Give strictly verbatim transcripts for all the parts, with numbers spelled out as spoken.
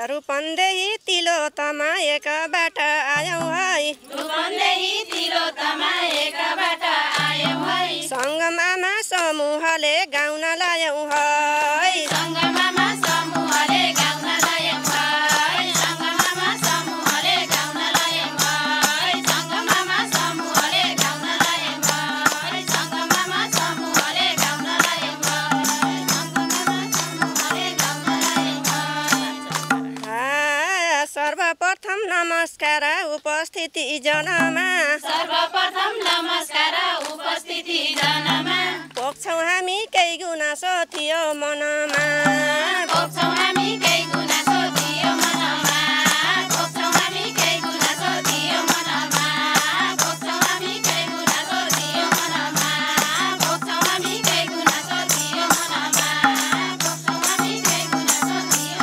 रूपन्देही तिलोत्तमा एकबाट आयौँ है रूपन्देही तिलोत्तमा एकबाट आयौँ है सङ्गमामा समूहले गाउन लायौँ है सङ्गमामा समूहले गाउन लायौँ है सङ्गमामा समूहले गाउन लायौँ है सङ्गमामा समूहले गाउन लायौँ है सङ्गमामा समूहले गाउन लायौँ है सङ्गमामा समूहले गाउन लायौँ है सर्वप्रथम नमस्कार उपस्थिति जनमा सर्वप्रथम नमस्कार उपस्थिति जनमा पोख्छौँ हामी केही गुनासो थियो मनमा पोख्छौँ हामी केही गुनासो थियो मनमा पोख्छौँ हामी केही गुनासो थियो मनमा पोख्छौँ हामी केही गुनासो थियो मनमा पोख्छौँ हामी केही गुनासो थियो मनमा पोख्छौँ हामी केही गुनासो थियो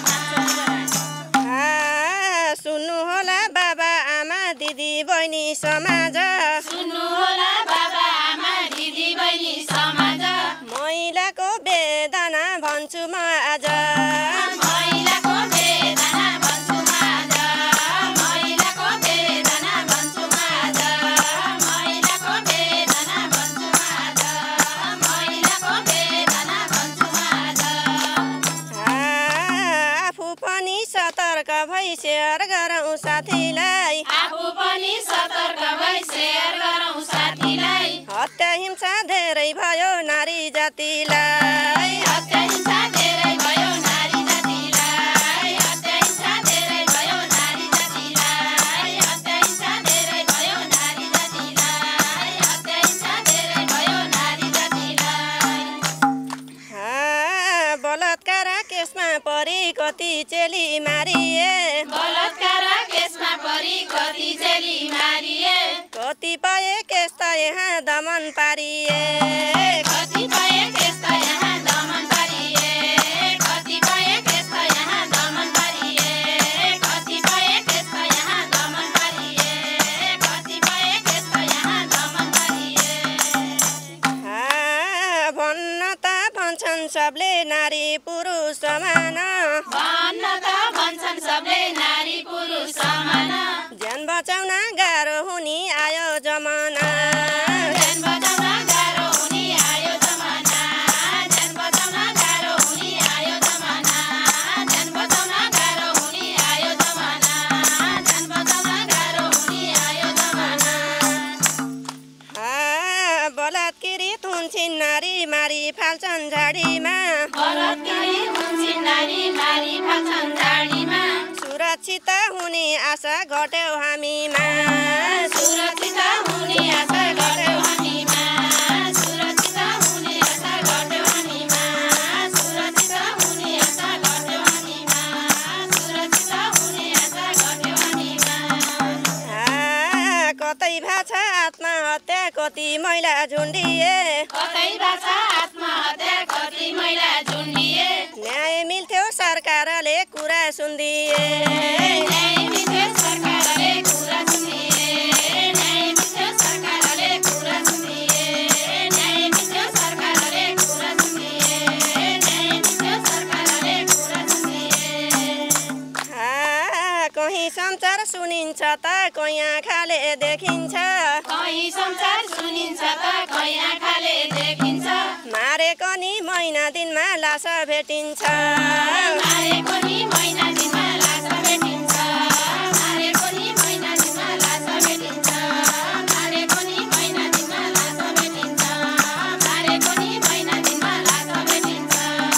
मनमा सुन्नु होला बाबा आमा दिदी बहिनी समाज सुन्नु होला बाबा आमा दिदी बहिनी समाज महिलाको वेदना भन्छु म आज महिलाको वेदना भन्छु म आज महिलाको वेदना भन्छु म आज महिलाको वेदना भन्छु म आज महिलाको वेदना भन्छु म आज आफू पनि सतर्क भई सेयर गरौँ साथीलाई आफू पनि सतर्क भई सेयर गरौँ साथीलाई हत्या हिंसा धेरै भयो नारी जातिलाई हत्या हिंसा धेरै भयो नारी जातिलाई हत्या हिंसा धेरै भयो नारी जातिलाई हत्या हिंसा धेरै भयो नारी जातिलाई हत्या हिंसा धेरै भयो नारी जातिलाई बलात्कार केसमा परि कति चेली मारिए बलात्कार केसमा परि कति चेली मारिए कतिपय केस त यहाँ दमन पारिए कतिपय केस त यहाँ दमन पारिए कतिपय केस त यहाँ दमन पारिए कतिपय केस त यहाँ दमन पारिए कतिपय केस त यहाँ दमन पारिए भन्न त भन्छन् सबले नारी पुरुष समान भन्न त भन्छन् सबले नारी पुरुष समान ज्यान बचाउन गाह्रो हुने आयो जमाना ज्यान बचाउन गाह्रो हुने आयो जमाना ज्यान बचाउन गाह्रो हुने आयो जमाना ज्यान बचाउन गाह्रो हुने आयो जमाना ज्यान बचाउन गाह्रो हुने आयो जमाना बलात्कृत हुन्छन् नारी मारी फाल्छन् झाडीमा बलात्कारी हुन्छन् नारी मारी फाल्छन् झाडीमा सुरक्षित हुने आशा घट्यौ हामीमा सुरक्षित हुने आशा गर्यौ हामीमा सुरक्षित हुने आशा गर्यौ हामीमा सुरक्षित हुने आशा गर्यौ हामीमा सुरक्षित हुने आशा गर्यौ हामीमा कतै भाषा आत्महत्या कति महिला झुन्डिए कतै भाषा आत्महत्या कति महिला झुन्डिए न्याय मिल्थ्यो सरकारले कुरा सुन्दिए न्याय मिल्थ्यो सरकारले कुरा सुन्दिए न्याय मिल्थ्यो सरकारले कुरा सुन्दिए न्याय मिल्थ्यो सरकारले कुरा सुन्दिए न्याय मिल्थ्यो सरकारले कुरा सुन्दिए कहीँ संसार सुनिन्छ त कहीँ आँखाले देखिन्छ कहीँ संसार सुनिन्छ त कहीँ आँखाले देखिन्छ मारेको नि महिना दिनमा लास भेटिन्छ मारेको नि महिना दिनमा लास भेटिन्छ मारेको नि महिना दिनमा लास भेटिन्छ मारेको नि महिना दिनमा लास भेटिन्छ मारेको नि महिना दिनमा लास भेटिन्छ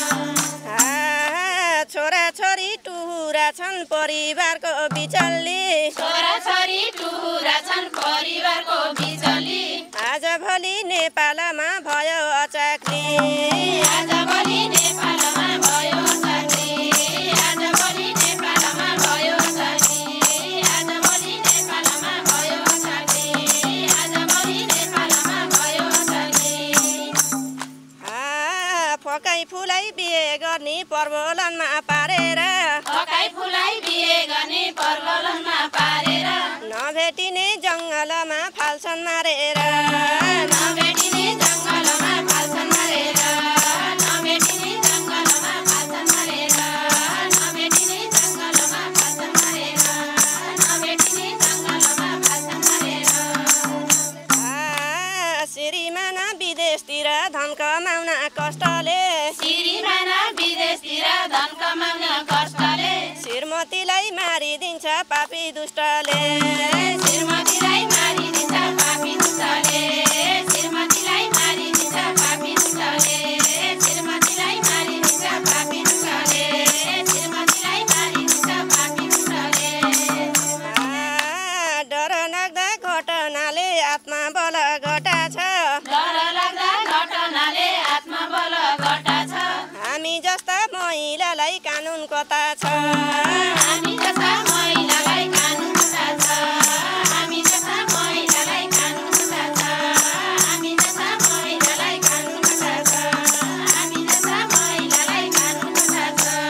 छोरा छोरी टुहुरा छन् परिवारको बिचल्ली छोरा छोरी टुहुरा छन् परिवारको बिचल्ली आजभोलि नेपालमा भयो अचाक्री आजभोलि नेपालमा भयो अचाक्री आजभोलि नेपालमा भयो अचाक्री आजभोलि नेपालमा भयो अचाक्री आजभोलि नेपालमा भयो अचाक्री फकाइ फुलाई बिहे गर्ने प्रबलनमा पारेर फकाइ फुलाई बिहे गर्ने प्रबलनमा पारेर नभेटिने जङ्गलमा फाल्छन् मारेर नभेटिने जङ्गलमा फाल्छन् मारेर नभेटिने जङ्गलमा फाल्छन् मारेर नभेटिने विदेशतिर धन कमाउन कष्टले श्रीमान विदेशतिर धन कमाउन कष्टले श्रीमतीलाई मारिदिन्छ पापी दुष्टले श्रीमतीलाई मारिदिन्छ पापी दुष्टले श्रीमतीलाई मारिदिन्छ पापी दुष्टले श्रीमतीलाई मारिदिन्छ पापी दुष्टले श्रीमतीलाई मारिदिन्छ पापी दुष्टले डर लाग्दा घटनाले आत्मा बल घटा छ डर लाग्दा घटनाले आत्मा बल घटा छ हामी जस्ता महिलालाई कानुन कता छ हामी जस्ता महिलालाई कानुन कता छ हामी जस्ता महिलालाई कानुन कता छ हामी जस्ता महिलालाई कानुन कता छ हामी जस्ता महिलालाई कानुन कता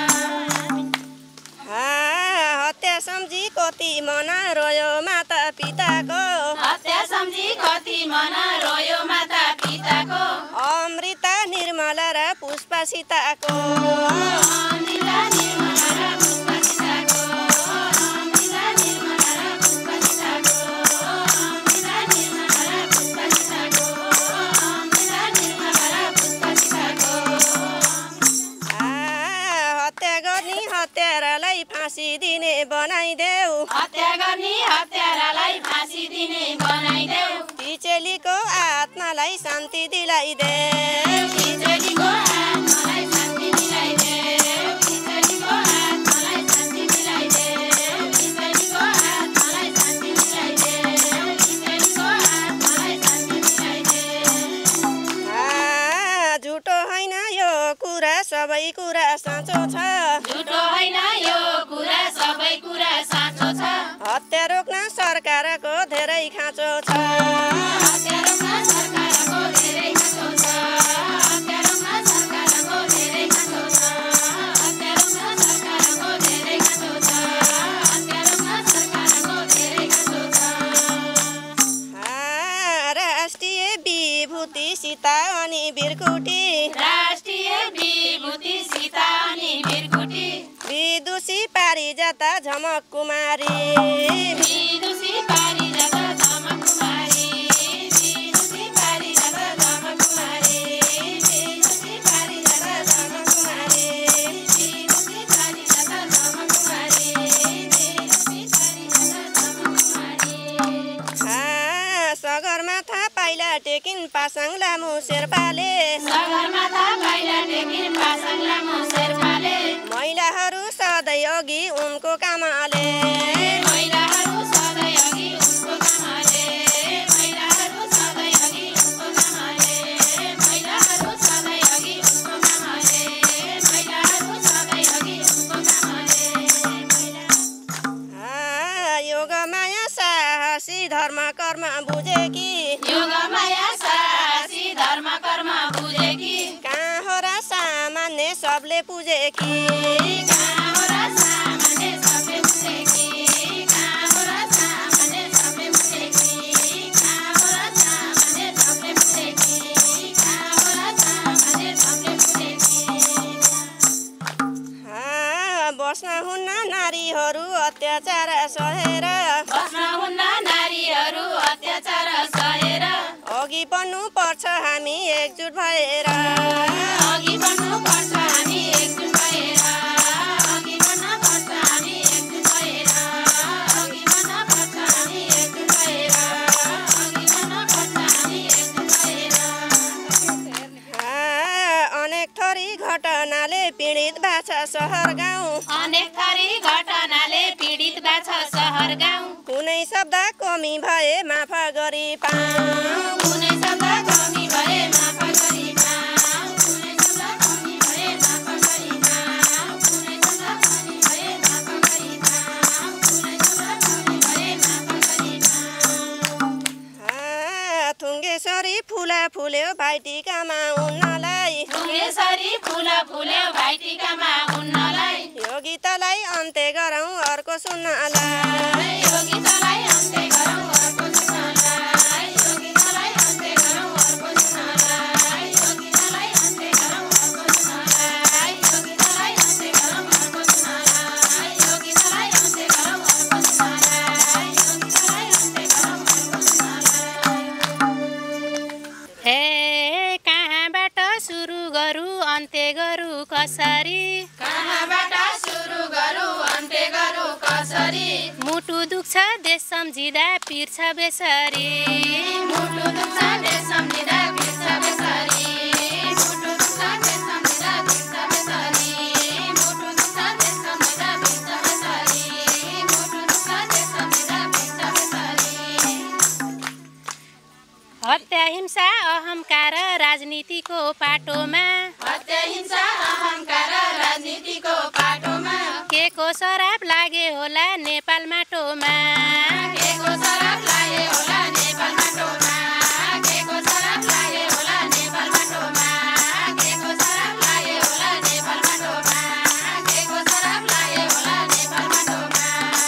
छ हत्या सम्झी कति मन रोयो माता पिताको हत्या सम्झी कति मन रोयो माता पिताको अमृता निर्मला र पुष्पा सीताको अमृता निर्मला र पुष्पा सीताको अमृता निर्मला र पुष्पा सीताको अमृता निर्मला र पुष्पा सीताको अमृता निर्मला र पुष्पा सीताको हत्या गर्ने हत्यारालाई फाँसी दिने बनाइदेऊ हत्या गर्ने हत्यारालाई फाँसी दिने बनाइदेऊ ती चेलीको आत्मालाई शान्ति दिलाइदेऊ खिचडीको आत्मालाई शान्ति दिलाइदेऊ खिचडीको आत्मालाई शान्ति दिलाइदेऊ खिचडीको आत्मालाई शान्ति दिलाइदेऊ खिचडीको आत्मालाई शान्ति दिलाइदेऊ झुटो होइन यो कुरा सबै कुरा साँचो छ झुटो होइन यो कुरा सबै कुरा साँचो छ हत्या रोक्न सरकारको धेरै खाँचो छ हत्या रोक्न सरकारको धेरै खाँचो छ हत्या रोक्न सरकारको धेरै खाँचो छ हत्या रोक्न सरकारको धेरै खाँचो छ हत्या रोक्न सरकारको धेरै खाँचो छ राष्ट्रिय विभूति सीता अनि बिरकुटी राष्ट्रिय विभूति सीता अनि बिरकुटी विदुषी पारिजाता झमक कुमारी विदुषी पारिजात झमक कुमारी विदुषी पारिजात झमक कुमारी विदुषी पारिजात झमक कुमारी विदुषी पारिजात झमक कुमारी विदुषी पारिजात झमक कुमारी सगरमाथा पाइला टेकिन पासाङ लामु शेर्पाले सगरमाथा पाइला टेकिन पासाङ लामु शेर्पाले महिलाहरू सधैँ अघि उनको कामले महिलाहरू सधैँ अघि उनको कामले महिलाहरू सधैँ अघि उनको कामले महिलाहरू सधैँ अघि उनको कामले महिलाहरू सधैँ अघि उनको कामले योग माया साहसी धर्म कर्म बुझेकी योग माया साहसी धर्म कर्म बुझेकी कहाँ हो र सामान्य सबले पुजेकी कहाँ हो र सामान्य सबले बुझेकी कहाँ हो र सामान्य सबले बुझेकी कहाँ हो र सामान्य सबले बुझेकी कहाँ हो र सामान्य सबले बुझेकी बस्न हुन्न नारीहरू अत्याचार सहेर बस्न हुन्न नारीहरू अत्याचार सहेर अघि बढ्नु पर्छ हामी एकजुट भएर अघि बढ्नु पर्छ हामी एकजुट भएर अघि बढ्न पर्छ हामी एकजुट भएर अघि बढ्न पर्छ हामी एकजुट भएर अघि बढ्न पर्छ हामी एकजुट भएर अनेक थरी घटनाले पीडित भएको छ सहर गाउँ अनेक थरी घटनाले पीडित भएको छ सहर गाउँ कुनै शब्द कमी भए माफ गरी पाऊ कुनै शब्द कमी भए माफ गरी पाऊ कुनै शब्द कमी भए माफ गरी पाऊ कुनै शब्द कमी भए माफ गरी पाऊ कुनै शब्द कमी भए माफ गरी पाऊ थुङ्गेश्वरी फुला फुल्यो भाइटिकामा उन्नलाई थुङ्गेश्वरी फुला फुल्यो भाइटिकामा उन्नलाई यो गीतलाई अन्त्य गरौँ अर्को सुन्नलाई यो गीतलाई अन्त्य गरौँ अर्को सुन्नलाई यो गीतलाई अन्त्य गरौँ अर्को सुन्नलाई यो गीतलाई अन्त्य गरौँ अर्को सुन्नलाई यो गीतलाई अन्त्य गरौँ अर्को सुन्नलाई यो गीतलाई अन्त्य गरौँ अर्को सुन्नलाई यो गीतलाई अन्त्य गरौँ अर्को सुन्नलाई हे गरौँ अन्त्य गरौँ कसरी कहाँबाट सुरु गरौँ अन्त्य गरौँ कसरी मुटु दुख्छ देश सम्झिँदा पिर्छ बेसरी मुटु दुख्छ देश सम्झिँदा पिर्छ बेसरी मुटु दुख्छ देश सम्झिँदा पिर्छ बेसरी मुटु दुख्छ देश सम्झिँदा पिर्छ बेसरी मुटु दुख्छ देश सम्झिँदा पिर्छ बेसरी हत्या हिंसा अहंकार राजनीतिको पाटोमा हत्या हिंसा अहंकार राजनीतिको पाटोमा के को शराब लागे होला नेपाल माटोमा के को शराब लागे होला नेपाल माटोमा के को शराब लागे होला नेपाल माटोमा के को शराब लागे होला नेपाल माटोमा के को शराब लागे होला नेपाल माटोमा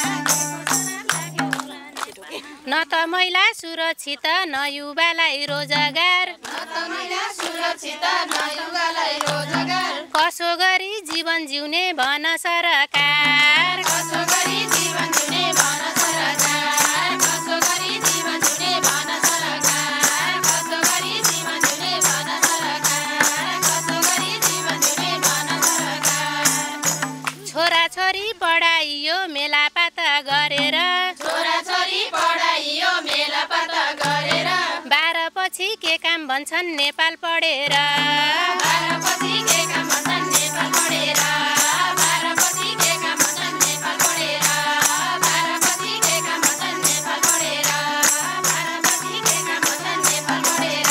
न त महिला सुरक्षित न युवालाई रोजगार न त महिला सुरक्षित न युवालाई रोजगार कसो गरी जीवन जिउने भन सरकार कसो गरी जीवन जिउने भन सरकार कसो गरी जीवन जिउने भन सरकार कसो गरी जीवन जिउने भन सरकार कसो गरी जीवन जिउने भन सरकार छोरा छोरी पढाइयो मेलापात गरेर छोरा छोरी पढाइयो मेलापात गरेर बाह्र पछि के काम भन्छन् नेपाल पढेर बाह्र पछि के काम भन्छन् नेपाल पढेर बाह्र पछि के काम भन्छन् नेपाल पढेर बाह्र पछि के काम भन्छन् नेपाल पढेर बाह्र पछि के काम भन्छन् नेपाल पढेर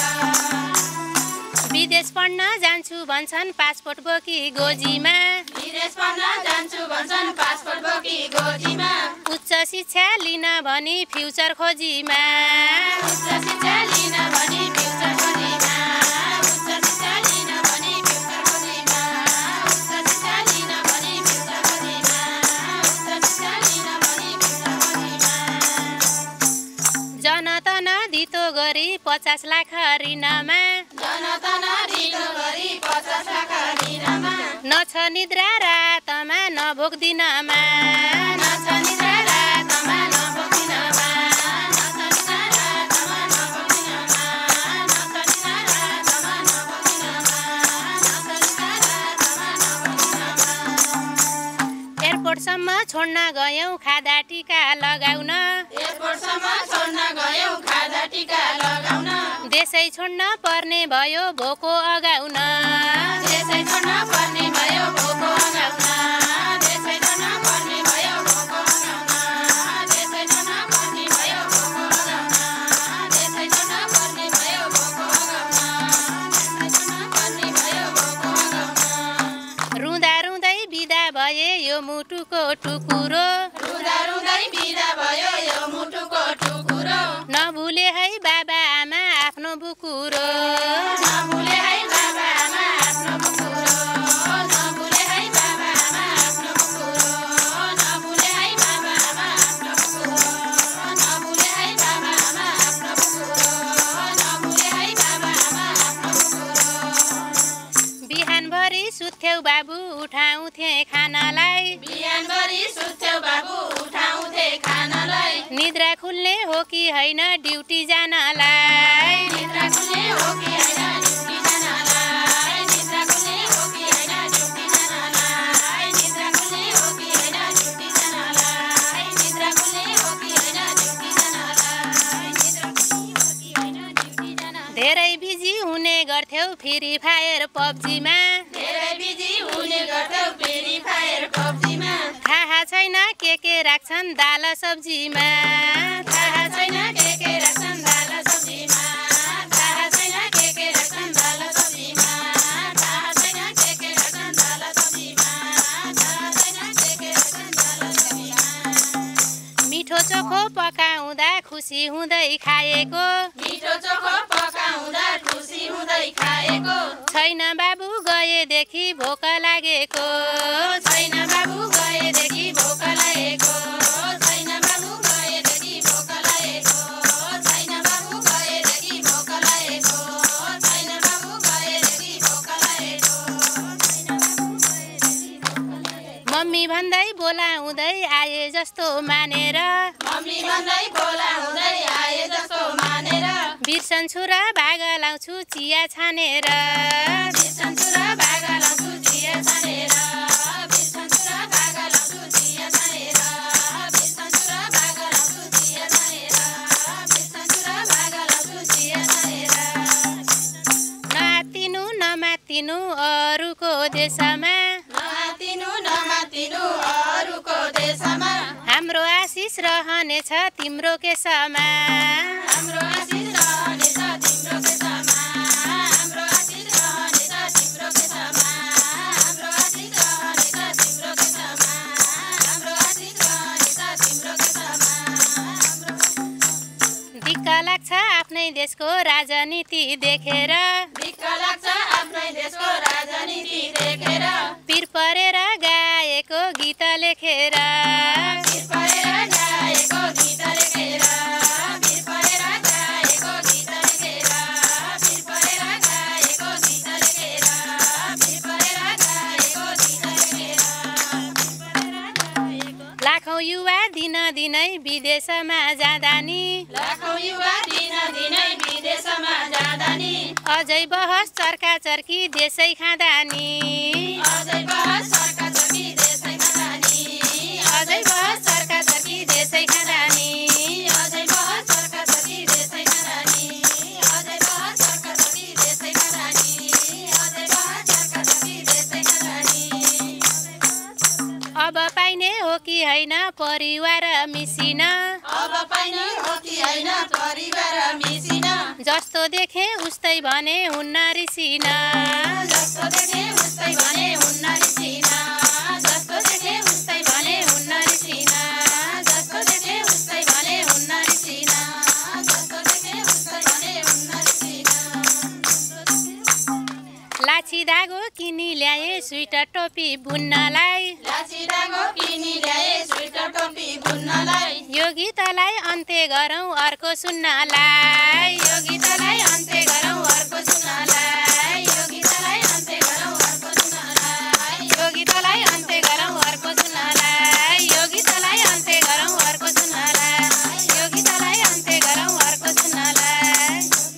विदेश पढ्न जान्छु भन्छन् पासपोर्ट बोकी गोजीमा विदेश पढ्न जान्छु भन्छन् पासपोर्ट बोकी गोजीमा उच्च शिक्षा लिन भनी फ्युचर खोजीमा उच्च शिक्षा लिन भनी फ्युचर खोजीमा उच्च शिक्षा लिन भनी फ्युचर खोजीमा उच्च शिक्षा लिन भनी फ्युचर खोजीमा उच्च शिक्षा लिन भनी फ्युचर खोजीमा जनतन दितो गरी पचास लाख ऋणमा जनतन ऋण गरी पचास लाख ऋणमा नछ निद्रा रातमा नभोग दिनमा नछ निद्रा रातमा नभोग दिनमा नछ निद्रा रातमा नभोग दिनमा नछ निद्रा रातमा नभोग दिनमा नछ निद्रा रातमा नभोग दिनमा एयरपोर्टसम्म छोड्न गयौँ खादा टिका लगाउन एयरपोर्टसम्म छोड्न गयौँ खादा टिका लगाउन देशै छोड्न पर्ने भयो भोको अगाउन देशै छोड्न पर्ने भयो भोको अगाउन देशै छोड्न पर्ने भयो भोको अगाउन देशै छोड्न पर्ने भयो भोको अगाउन देशै छोड्न पर्ने भयो भोको अगाउन देशै छोड्न पर्ने भयो भोको अगाउन रुँदा रुँदै बिदा भए यो मुटुको टुकुरो रुँदा रुँदै बिदा भयो यो मुटुको टुकुरो नभुले है बाबा आमा आफ्नो बुकुरो नभुले है बाबा आमा आफ्नो बुकुरो नभुले है बाबा आमा आफ्नो बुकुरो नभुले है बाबा आमा आफ्नो बुकुरो नभुले है बाबा आमा आफ्नो बुकुरो नभुले है बाबा आमा आफ्नो बुकुरो बिहानभरि सुत्थ्यौ बाबु उठाउँथे खानालाई बिहानभरि सुत्थ्यौ बाबु उठाउँथे खानालाई निद्रा खुल्ने हो कि होइन ड्युटी जानलाई निद्रा खुल्ने हो कि होइन ड्युटी जानलाई निद्रा खुल्ने हो कि होइन ड्युटी जानलाई निद्रा खुल्ने हो कि होइन ड्युटी जानलाई निद्रा खुल्ने हो कि होइन ड्युटी जानलाई निद्रा खुल्ने हो कि होइन ड्युटी जानलाई धेरै बिजी हुने गर्थ्यौ फ्री फायर पब्जीमा धेरै बिजी हुने गर्थ्यौ फ्री फायर पब्जीमा थाहा छैन के के राख्छन् दाल सब्जीमा थाहा छैन के के राख्छन् दाल सब्जीमा थाहा छैन के के राख्छन् दाल सब्जीमा थाहा छैन के के राख्छन् दाल सब्जीमा थाहा छैन के के राख्छन् दाल सब्जीमा मिठो चोखो पकाउँदा खुसी हुँदै खाएको मिठो चोखो पकाउँदा खुसी हुँदै खाएको छैन बाबु गएदेखि भोक लागेको छैन बाबु गएदेखि भोक लागेको छैन बाबु गएदेखि भोक लागेको छैन बाबु गएदेखि भोक लागेको छैन बाबु गएदेखि भोक लागेको मम्मी भन्दै बोलाउँदै आए जस्तो मानेर मम्मी भन्दै बोलाउँदै आए जस्तो मानेर बिर्सन्छु र भाग लाउँछु चिया छानेर बिर्सन्छु र नमातिनु अरूको देशमा नमातिनु नमातिनु अरूको देशमा हाम्रो आशिष रहनेछ तिम्रो केसमा हाम्रो आशिष रहनेछ तिम्रो केसमा हाम्रो आशिष रहनेछ तिम्रो केसमा हाम्रो आशिष रहनेछ तिम्रो केसमा हाम्रो आशिष रहनेछ तिम्रो केसमा दिक्क लाग्छ आफ्नै देशको राजनीति देखेर दिक्क लाग्छ आफ्नै देशको राजनीति देखेर पिर परेर गाएको गीत लेखेर पिर परेर गाएको गीत लेखेर पिर परेर गाएको गीत लेखेर पिर परेर गाएको गीत लेखेर पिर परेर गाएको गीत लेखेर लाखौँ युवा दिन दिनै विदेशमा जाँदा नि लाखौँ युवा दिन दिनै विदेशमा जाँदा नि अझै बहस चर्का चर्की देशै खाँदा नि अझै बहस चर्का चर्की देशै खाँदा नि अझै बहस चर्का चर्की देशै खाँदा नि अझै बहस चर्का चर्की देशै खाँदा नि अझै बहस चर्का चर्की देशै खाँदा नि अझै बहस चर्का चर्की देशै खाँदा नि अब पाइने हो कि होइन परिवार मिसिन अब पाइने हो कि होइन परिवार मिसिन जस्तो देखे उस्तै भने हुन्न रिसिन जस्तो देखे उस्तै भने हुन्न रिसिन जस्तो देखे उस्तै भने हुन्न रिसिन जस्तो देखे उस्तै भने हुन्न रिसिन जस्तो देखे उस्तै भने हुन्न रिसिन लाछी धागो किनी ल्याए स्वेटर टोपी बुन्नलाई लाछी धागो किनी ल्याए स्वेटर टोपी बुन्नलाई यो गीतलाई अन्त्य गरौँ अर्को सुन्नलाई यो गीतलाई अन्त्य गरौँ अर्को सुन्नलाई यो गीतलाई अन्त्य गरौँ अर्को सुन्नलाई यो गीतलाई अन्त्य गरौँ अर्को सुन्नलाई यो गीतलाई अन्त्य गरौँ अर्को सुन्नलाई यो गीतलाई अन्त्य गरौँ अर्को सुन्नलाई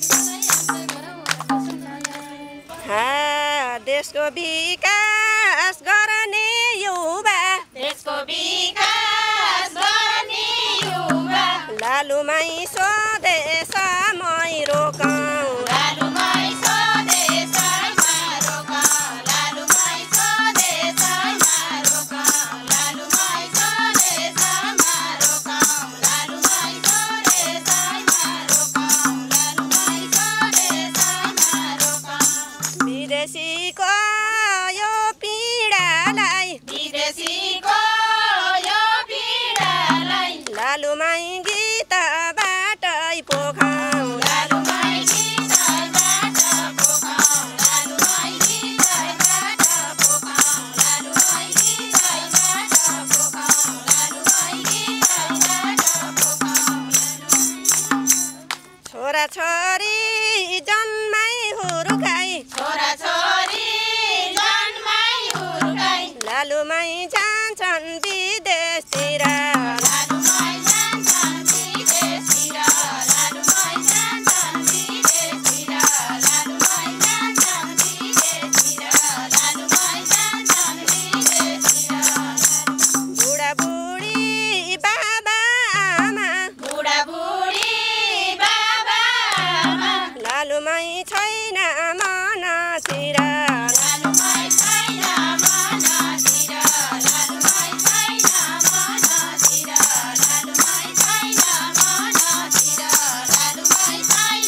हा देशको विकास गर्ने युवा देशको विकास गर्ने युवा लालुमाई स्वदेशमै रोकौँ लालुमाई स्वदेशैमा रोकौँ लालुमाई स्वदेशैमा रोकौँ लालुमाई स्वदेशैमा रोकौँ लालुमाई स्वदेशैमा रोकौँ लालुमाई स्वदेशैमा रोकौँ विदेशीको यो पीडालाई विदेशीको यो पीडालाई लालुमाई गीतबाटै पोखौँ लालुमाई गीतबाट पोखौँ लालुमाई गीतबाट पोखौँ लालुमाई गीतबाट पोखौँ लालुमाई गीतबाट पोखौँ छोराछोरी जन्माई हुर्काई छोराछोरी जन्माई हुर्काई लालुमाई जान्छन् विदेशतिर लालुमाई जान्छन् विदेशतिर लालुमाई जान्छन् विदेशतिर लालुमाई जान्छन् विदेशतिर लालुमाई जान्छन् विदेशतिर बुढाबुढी बाबा आमा बुढाबुढी बाबा आमा लालुमाई छैन मनतिर लालुमाई छैन मनतिर लालुमाई छैन मनतिर लालुमाई छैन मनतिर लालुमाई छैन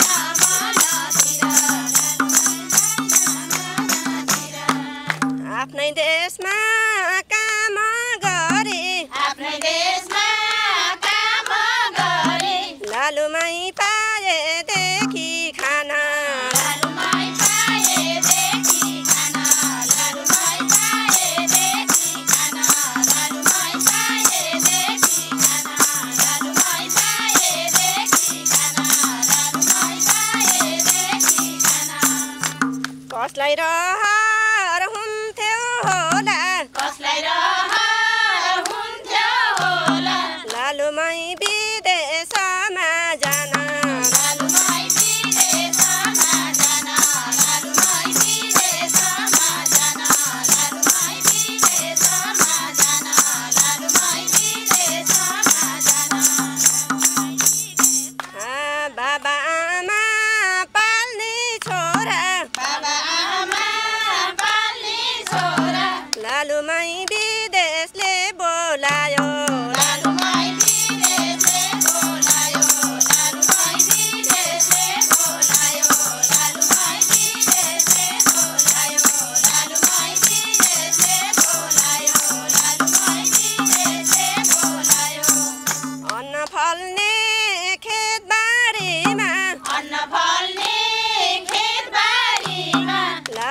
मनतिर आफ्नै देशमा काम गरे आफ्नै देशमा काम गरे लालुमाई पाएदेखि खाना लालुमाई पाएदेखि खाना लालुमाई पाएदेखि खाना लालुमाई पाएदेखि खाना लालुमाई पाएदेखि खाना लालुमाई पाएदेखि खाना कसलाई रहर हुन्थ्यो होला कसलाई रहर हुन्थ्यो होला लालुमाई विदेशमा जान लालुमाई विदेशमा जान लालुमाई विदेशमा जान लालुमाई विदेशमा जान लालुमाई विदेशमा जान हा, बाबा आमा पाल्ने छोरा बाबा आमा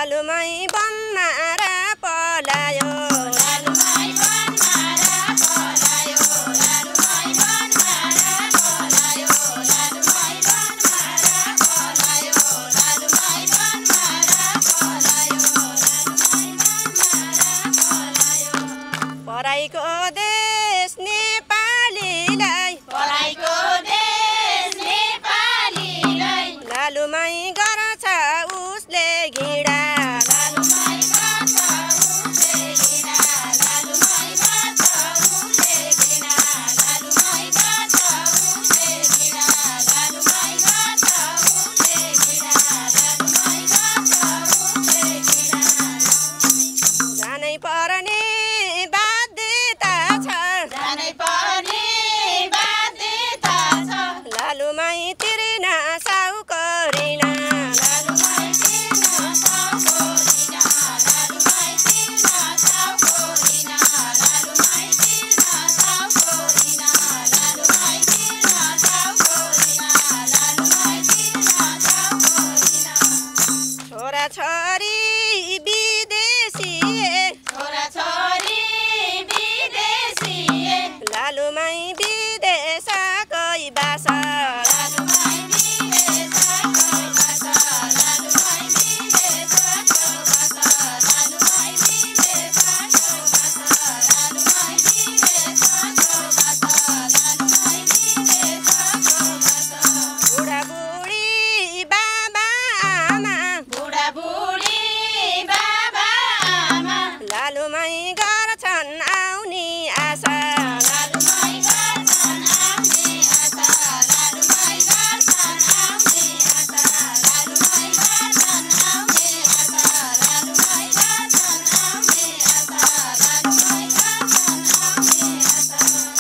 लालुमाई वनमा र पलायो लालुमाई वनमा र पलायो लालुमाई वनमा र पलायो लालुमाई वनमा र पलायो लालुमाई वनमा र पलायो लालुमाई वनमा र पलायो पराईको देश नेपालीलाई पराईको देश नेपालीलाई लालुमाई गर्छ उसले घिडा लालुमाई गर्छ उसले घिडा लालुमाई गर्छ उसले घिडा लालुमाई गर्छ उसले घिडा लालुमाई गर्छ उसले घिडा लालुमाई गर्छ उसले घिडा जानै पर्ने बाध्यता छ जानै पर्ने बाध्यता छ लालुमाई तिर्न साउको ऋण लालुमाई तिर्न साउको ऋण लालुमाई तिर्न साउको ऋण लालुमाई तिर्न साउको ऋण लालुमाई तिर्न साउको ऋण लालुमाई तिर्न साउको ऋण छोराछोरी विदेशी छोराछोरी विदेशी लालुमाई विदेशकै बासा लालुमाई विदेशको भाषा लालुमाई विदेशको भाषा लालुमाई विदेशको भाषा लालुमाई विदेशको भाषा लालुमाई विदेशको भाषा बुढाबुढी बाबा आमा बुढाबुढी बाबा आमा लालुमाई गर्छन् आउने आशा लालुमाई गर्छन् आउने आशा लालुमाई गर्छन् आउने आशा लालुमाई गर्छन् आउने आशा लालुमाई गर्छन् आउने आशा लालुमाई गर्छन् आउने आशा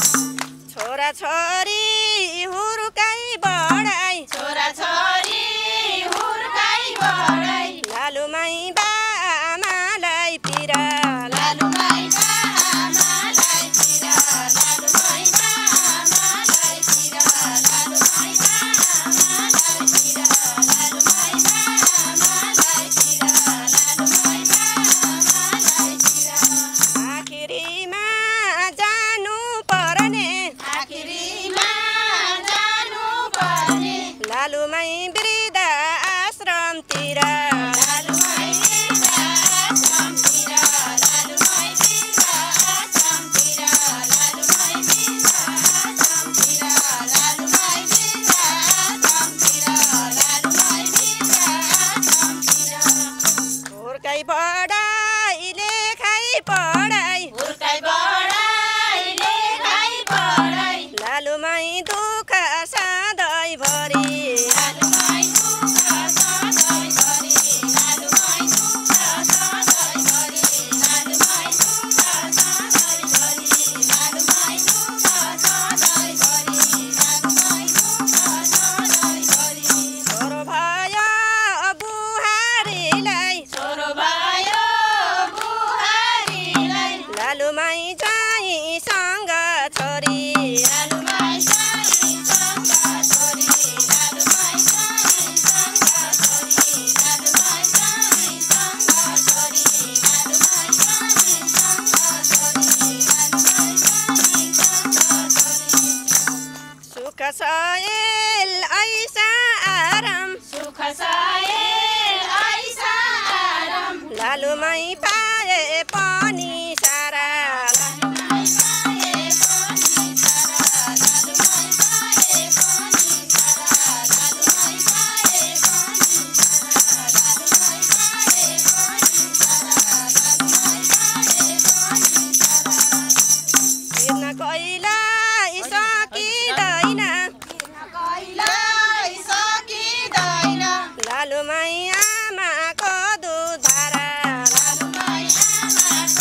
छोराछोरी हुर्काई बढाई छोराछोरी हुर्काई बढाई लालुमाई बाआमालाई पिरा लालुमाई बाआमालाई पिरा लालुमाई बाआमालाई पिरा लालुमाई बाआमालाई पिरा लालुमाई बाआमालाई पिरा लालुमाई बाआमालाई पिरा आखिरीमा जानु पर्ने आखिरीमा जानु पर्ने लालुमाई वृद्ध आश्रमतिर लालुमाई वृद्ध आश्रमतिर लालुमाई वृद्ध आश्रमतिर लालुमाई वृद्ध आश्रमतिर लालुमाई वृद्ध आश्रमतिर लालुमाई वृद्ध आश्रमतिर हुर्काई बढाई लेखाई पढाई हुर्काई बढाई लेखाई पढाई लालुमाई दुःख सधैँभरि लालुमाई दुःख सधैँभरि लालुमाई दुःख सधैँभरि लालुमाई दुःख सधैँभरि लालुमाई दुःख सधैँभरि लालुमाई दुःख सधैँभरि छोरो भयो बुहारीलाई छोरो भयो बुहारीलाई लालुमाई ज्वाइँसँग छोरी लालुमाई ज्वाइँसँग छोरी लालुमाई ज्वाइँसँग छोरी लालुमाई ज्वाइँसँग छोरी लालुमाई ज्वाइँसँग छोरी लालुमाई ज्वाइँसँग छोरी सुख सयल ऐसा आराम सुख सयल ऐसा आराम लालुमाई पाए पनि सारा लालुमाई पाए पनि सारा लालुमाई पाए पनि सारा लालुमाई पाए पनि सारा लालुमाई पाए पनि सारा लालुमाई पाए पनि सारा तिर्न कहिल्यै सकिँदैन कहिल्यै सकिँदैन लालुमाई आमाको दुध धारा लालुमाई आमाको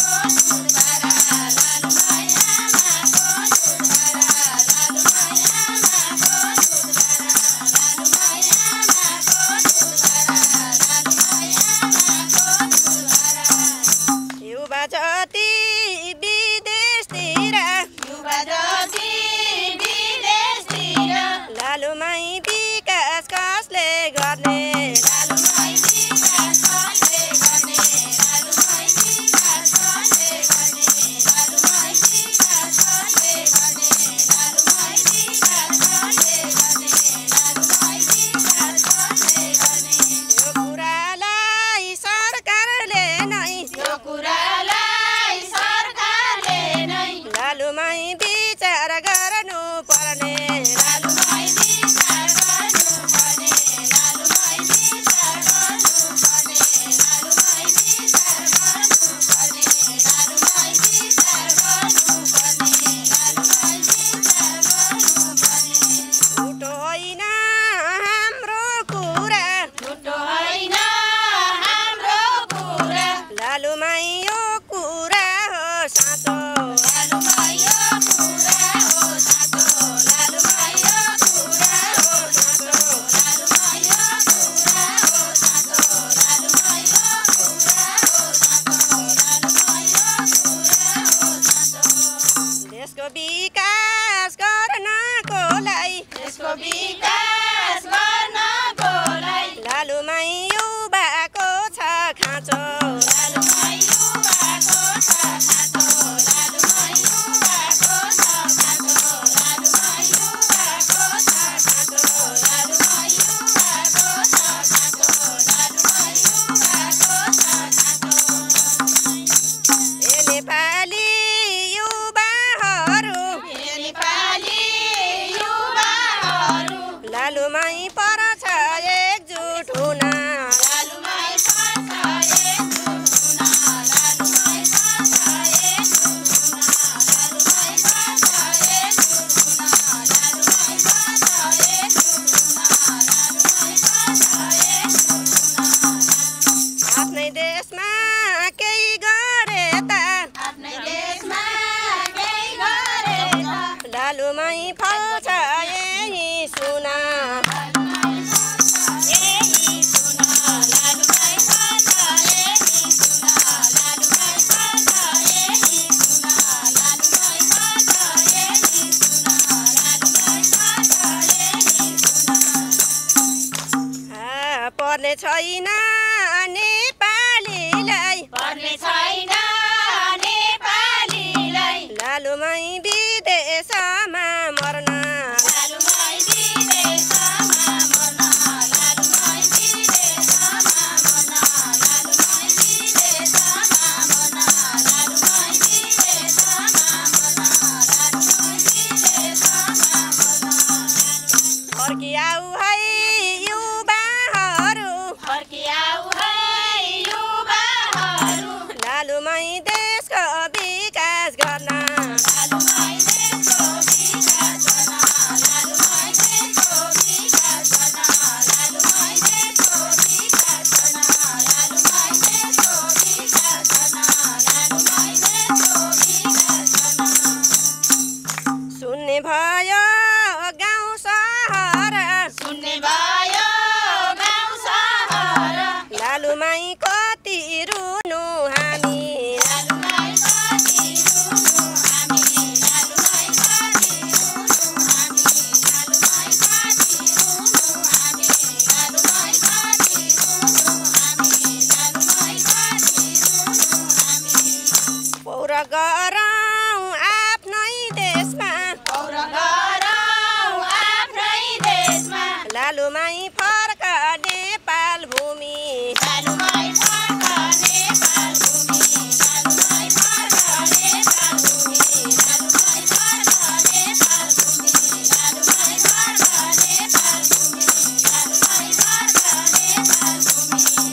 खाँचो लालुमै युवाको छ खाँचो लालुमै युवाको छ खाँचो लालुमै युवाको छ खाँचो लालुमै युवाको छ खाँचो लालुमै युवाको छ खाँचो ए नेपाली युवाहरू ए नेपाली युवाहरू लालुमै पर्छ एकजुट हुन लालुमै पर्छ एकजुट हुन लालुमै पर्छ एकजुट हुन लालुमै पर्छ एकजुट हुन लालुमै पर्छ एकजुट हुन लालुमै पर्छ एकजुट हुन आफ्नै देशमा केही गरे त आफ्नै देशमा केही गरे त लालुमै फल्छ यही सुन लालुमै पर्छ यही सुन लालुमै पर्छ यही सुन लालुमै पर्छ यही सुन लालुमै पर्छ यही सुन लालुमै पर्छ यही सुन आ, पर्ने छैन नेपालीलाई पर्ने छैन नेपालीलाई लालुमै विदेशमा मर्न लालुमै विदेशमा मर्न लालुमै विदेशमा मर्न लालुमै विदेशमा मर्न लालुमै विदेशमा मर्न लालुमै विदेशमा मर्न फर्किआऊ है युवाहरू फर्किआऊ है युवाहरू लालुमै देशको विकास गर्न लालुमै देशको विकास गर्न लालुमै देशको विकास गर्न लालुमै देशको विकास गर्न लालुमै देशको विकास गर्न लालुमै देशको विकास गर्न सुन्ने भयो गाउँ सहर सुन्ने भयो गाउँ सहर लालुमै कति रुनु हामी लालुमै कति रुनु हामी लालुमै कति रुनु हामी लालुमै कति रुनु हामी लालुमै कति रुनु हामी लालुमै कति रुनु हामी पौर गरौँ आफ्नै देशमा पौर गरौँ आफ्नै देशमा लालुमै फर्क नेपाल भूमि लालुमै फर्क नेपाल भूमि लालुमै फर्क नेपाल भूमि लालुमै फर्क नेपाल भूमि लालुमै फर्क नेपाल भूमि लालुमै फर्क नेपाल भूमि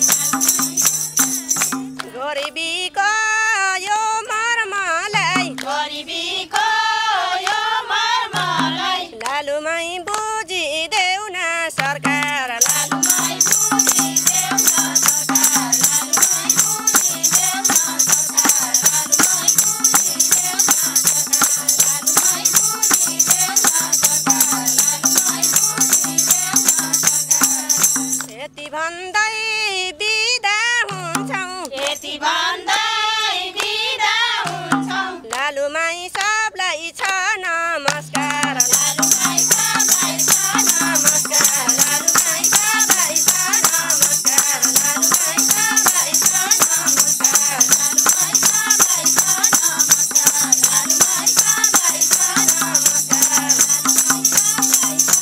गरिबीको यो मर्मलाई गरिबीको यो मर्मलाई लालुमै बुझिदेऊ न सरकार लालुमै बुझिदेऊ न सरकार लालुमै बुझिदेऊ न सरकार लालुमै बुझिदेऊ न सरकार लालुमै बुझिदेऊ न सरकार लालुमै बुझिदेऊ न सरकार यति भन्दै बिदा हुन्छौँ यति भन्दै बिदा हुन्छौँ लालुमै सबलाई छ नमस्कार लालुमै सबलाई छ नमस्कार लालुमै सबलाई छ नमस्कार लालुमै सबलाई छ नमस्कार लालुमै सबलाई छ नमस्कार लालुमै सबलाई छ नमस्कार लालुमै सबलाई छ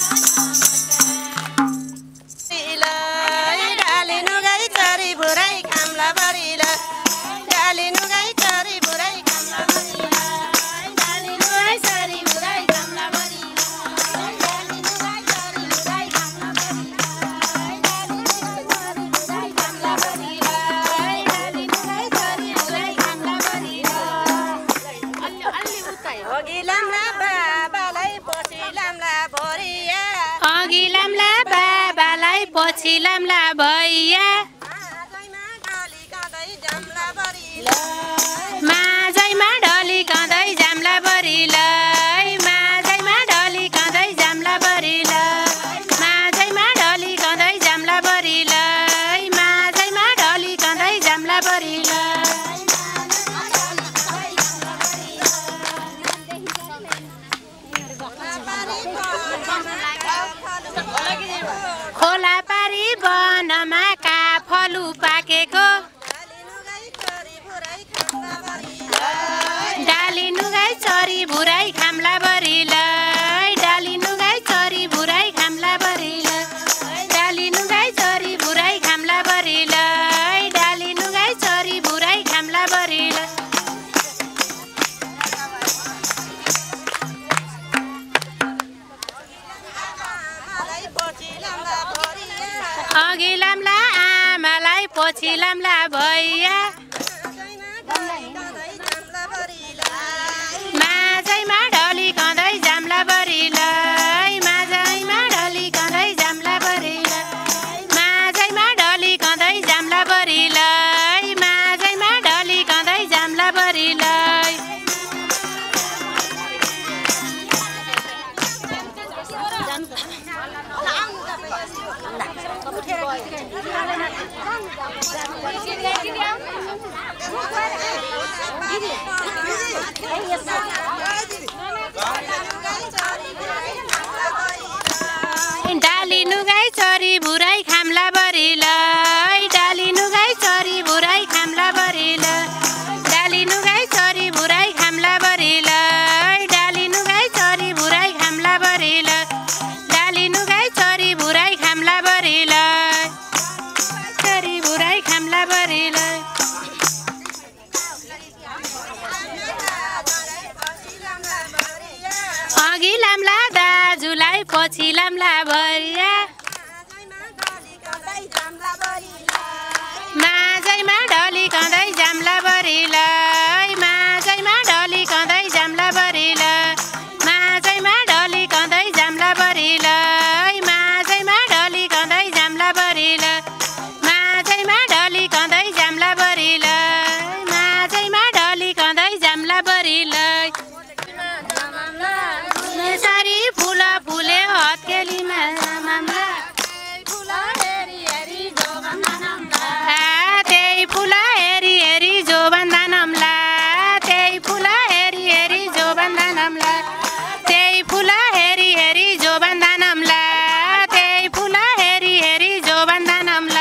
नमस्कार बरिलै डालिनु गाई चरी भुरै खाम्ला बरिलै डालिनु गाई चरी भुरै खाम्ला बरिलै डालिनु गाई चरी भुरै खाम्ला बरिलै डालिनु गाई चरी भुरै खाम्ला बरिलै डालिनु गाई चरी भुरै खाम्ला बरिलै डालिनु गाई चरी भुरै खाम्ला बरिलै अलि अलि उताइ अघि लाम्ला बाबालाई पछि लाम्ला भरिया अघि लाम्ला बाबालाई पछि लाम्ला भैया आजैमा डली काँदै जाम्ला बरिलै माझैमा ढली काँदै जाम्ला बरिलै माझैमा ढली काँदै जाम्ला बरिलै माझैमा ढली काँदै जाम्ला बरिलै माझैमा ढली काँदै जाम्ला बरिलै खोला पारी वनमा काफलु पाकेको लाम्ला भैया माझैमा ढली कँदै जाम्ला बरिलै माझैमा ढली कँदै जाम्ला बरिलै माझैमा ढली कँदै जाम्ला बरिलै माझैमा ढली कँदै जाम्ला बरिलै डाली नुगाई चरी भुराई खाम्ला बरिलै डाली नुगाई चरी भुराई खाम्ला बरिलै डाली नुगाई चरी भुराई खाम्ला बरिलै डाली नुगाई चरी भुराई खाम्ला बरिलै डाली नुगाई चरी भुराई खाम्ला बरिलै चरी भुराई खाम्ला बरिलै अघि लाम्ला दाजुलाई पछि लाम्ला भैया माझैमा ढली कँदै जाम्ला बरिलै माझैमा ढली कँदै जाम्ला बरिलै माझैमा ढली कँदै जाम्ला बरिलै माझैमा ढली कँदै जाम्ला बरिलै माझैमा ढली कँदै जाम्ला बरिलै माझैमा ढली कँदै जाम्ला बरिलै सारी फुला फुले हत्केलीमा मामला त्यही फुला हेरी हेरी जो बन्धनमला त्यही फुला हेरी हेरी जो बन्धनमला त्यही फुला हेरी हेरी जो बन्धनमला त्यही फुला हेरी हेरी जो बन्धनमला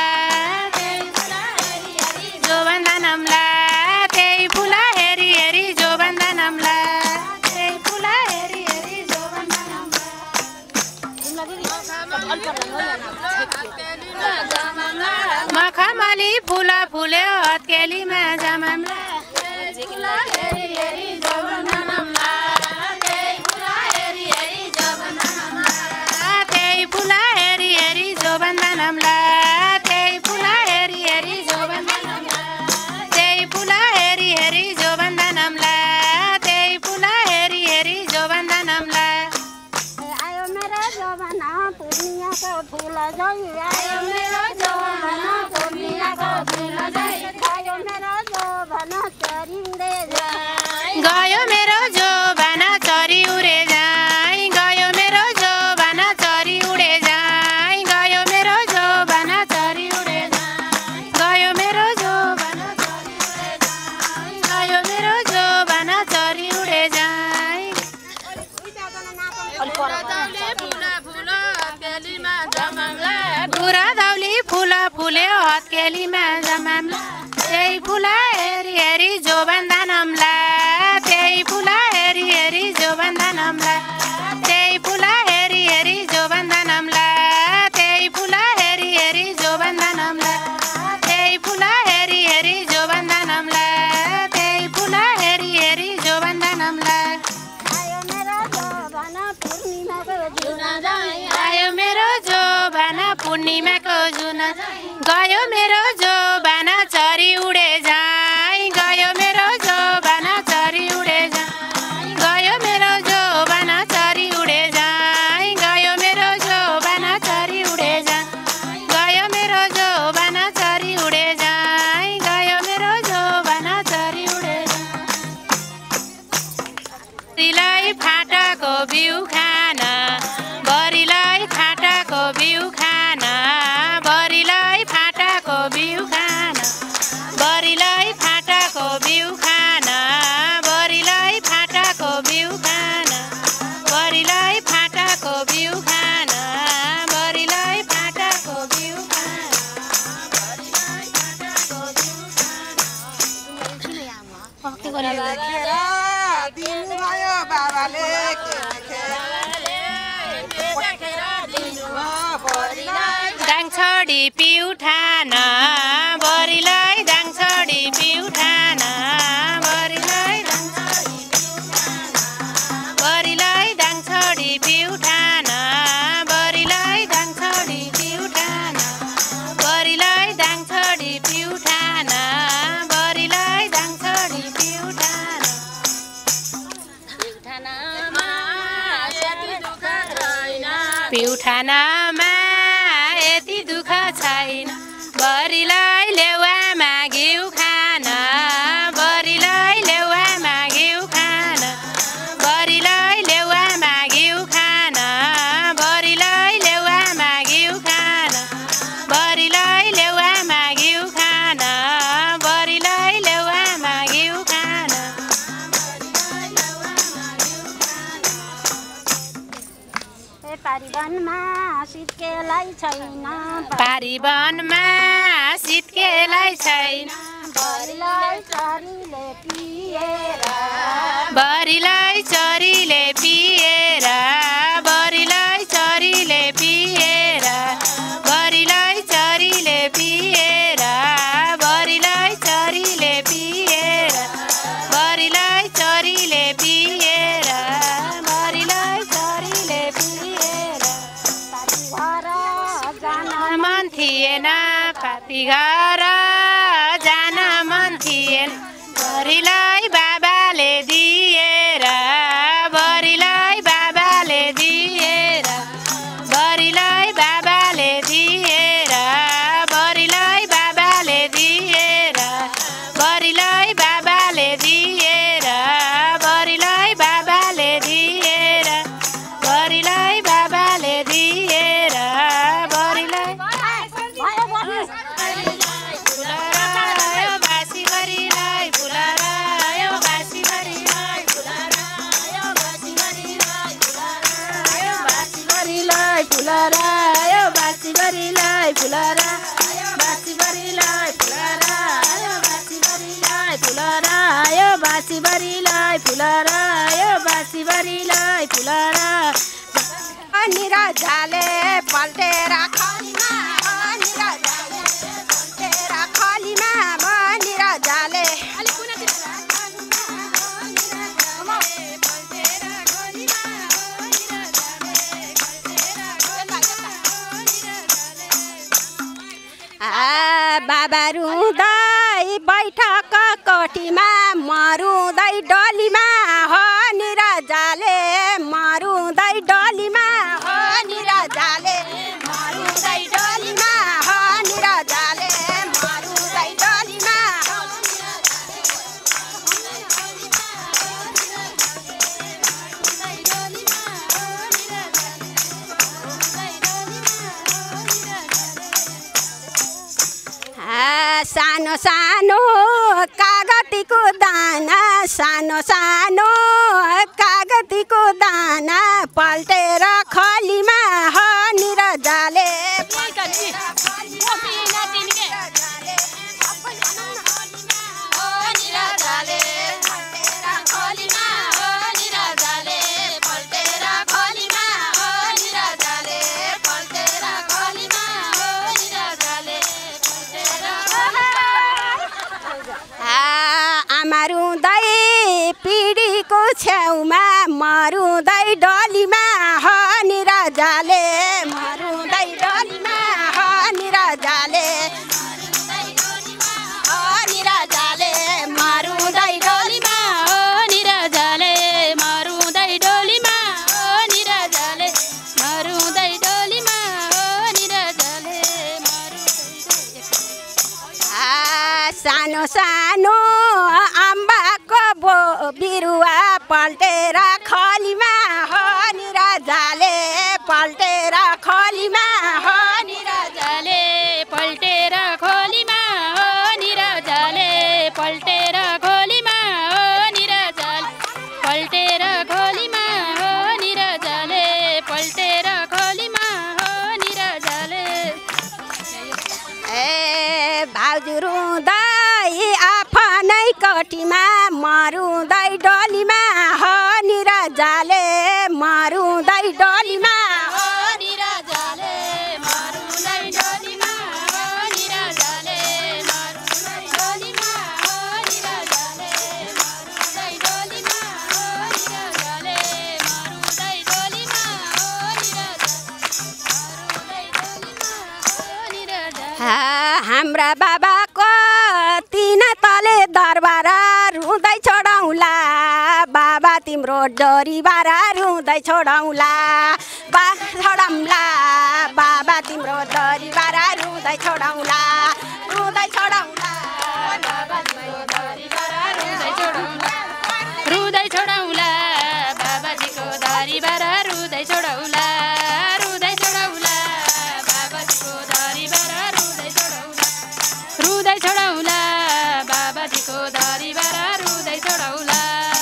जो बन्धनमला त्यही फुला हेरी हेरी जो बन्धनमला त्यही फुला हेरी हेरी जो मखमली फुला फुले हत्केलीमा जमाम्ला हेरी हेरी जो बन्धनमला त्यही फुला हेरी हेरी जो बन्धनमला त्यही फुला हेरी हेरी जो बन्धनमला त्यही फुला हेरी हेरी जो बन्धनमला त्यही फुला हेरी हेरी जो बन्धनमला त्यही फुला हेरी हेरी जो बन्धनमला आयो मेरो जमाना पूर्णियाको फुल जय आयो मेरो जमाना पूर्णियाको फुल जय आयो मेरो जमाना चरिँदै जाय गयो मेरो जो भाना चरी उडे जाय गयो मेरो जो भाना चरी उडे जाय गयो मेरो जो भाना चरी उडे जाय गयो मेरो जो भाना चरी उडे जाय गयो मेरो जो भाना चरी उडे जाय बुरा दाउली फुला फुले हत्केलीमा जमाम्ला त्यही फुला हेरी हेरी जो बन्धनमला त्यही फुला हेरी हेरी जो बन्धनमला त्यही फुला हेरी हेरी जो बन्धनमला त्यही फुला हेरी हेरी जो बन्धनमला त्यही फुला हेरी हेरी जो बन्धनमला त्यही फुला हेरी हेरी जो बन्धनमला आयो मेरो जमाना पूर्णिमाको जुना जय आयो मेरो जो भाना पूर्णिमाको जुना गयो मेरो जो भाना चरी उडे जाय गयो मेरो जो भाना चरी उडे जाय गयो मेरो जो भाना चरी उडे जाय गयो मेरो जो भाना चरी उडे जाय गयो मेरो जो भाना चरी उडे जाय गयो मेरो जो भाना चरी उडे जाय फाटाको बिउ खान बरिलाई फाटाको बिउ खान बरिलाई फाटाको बिउ खान बरिलाई फाटाको बिउ खान बरिलाई फाटाको बिउ खान बरिलाई फाटाको बिउ खान बरिलाई फाटाको बिउ खान बरिलाई फाटाको बिउ खान के गर्यो दिनुभयो बाबाले दाङछडी पिउठान बरिलाई दाङछडी पिउठान बरिलाई बरिलाई दाङछडी पिउठान बरिलाई दाङछडी पिउठान बरिलाई दाङछडी पिउठान प्युठानमा यति दुःख छैन बरिलाई लेउमा घिउ खान बरिलाई लेउमा घिउ खान बरिलाई लेउमा घिउ खान बरिलाई लेउमा घिउ खान बरिलाई लेउमा घिउ खान बरिलाई लेउमा घिउ खान पारिवनमा सित्केलाई छैन पारिवनमा सित्केलाई छैन बरिलाई चरीले पिएर बरिलाई चरीले पिएर बरिलाई चरीले पिएर बरिलाई चरीले पिएर बरिलाई चरीले पिएर बरिलाई चरीले पिएर बरिलाई चरीले पिएर घर जान मन थिएन पापी घर जान मन थिएन बरिलाई बाबाले दिएर बरिलाई बाबाले दिएर बरिलाई बाबाले दिएर बरिलाई बाबाले दिएर बरिलाई बाबाले दिएर बरिलाई बाबाले दिएर बरिलाई बाबाले दिएर बरिलाई बासी बरिलाई फुलारायो बासी बरिलाई फुलारायो बासी बरिलाई फुलारायो बासी बरिलाई फुलारायो बासी बरिलाई फुलारायो बासी बरिलाई फुलारायो बासी बरिलाई फुलारायो बासी बरिलाई फुलारायो बासी बरिलाई फुलारा निराजाले पल्टेर खलीमा निराजाले पल्टेर खलीमा निराजाले बाबा रुँदै बैठक कोठीमा मरुँदै डोलीमा हो निराजाले मरुँदै डोलीमा हो निराजाले मरुँदै डोलीमा हो निराजाले मरुँदै डोलीमा सानो सानो कागतीको दाना सानो सानो कागतीको दाना पल्टेर खलीमा हो निराजाले मरुँदै पिँढीको छेउमा मरुँदै डोलीमा हो निराजाले मरुँदै डोलीमा हो निराजाले हो निराजाले मरुँदै डोलीमा हो निराजाले मरुँदै डोलीमा हो निराजाले मरुँदै डोलीमा हो निराजाले सानो सानो अम्बाको बो बिरुवा पल्टेर खलीमा हो निराजाले पल्टेर खलीमा हो निराजाले पल्टेर खोलीमा हो निराजाले पल्टेर खोलीमा हो निराजाले पल्टेर खोलीमा हो निराजाले पल्टेर खोलीमा हो निराजाले ए भाउजू रुँदै आफ्नै कोठीमा मरुँदै डोलीमा हो निराजाले मरुँदै डोलीमा हो निराजाले मरुँदै डोलीमा हो निराजाले मरुँदै डोलीमा हो निराजाले मरुँदै डोलीमा हो निराजाले मरुँदै डोलीमा हो निराजाले हाम्रा बाबाको तीन तले दरबार रुँदै छोडाउँला बाबा तिम्रो डोरी बारा रुँदै छोडाउँला बा छोडौँला बाबा तिम्रो दरबार रुँदै छोडौँला रुँदै छोडौँला बाबा तिम्रो दरबार रुँदै छोडौँला रुँदै छोडौँला बाबाजीको दरबार रुँदै छोडौँला रुँदै छोडौँला बाबाजीको दरबार रुँदै छोडौँला रुँदै छोडौँला बाबाजीको दरबार रुँदै छोडौँला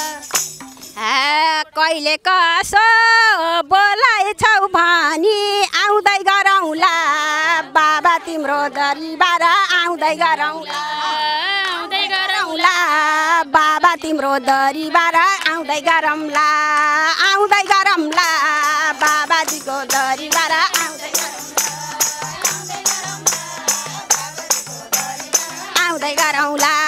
कहिले कसो बोलाएछौ भनी आउँदै गरौँला बाबा तिम्रो दरबार आउँदै गरौँला आउँदै गरौँला बाबा तिम्रो दरबार आउँदै गरौँला आउँदै गरौँला बाबाजीको दरबार आउँदै आउँदै गरौँला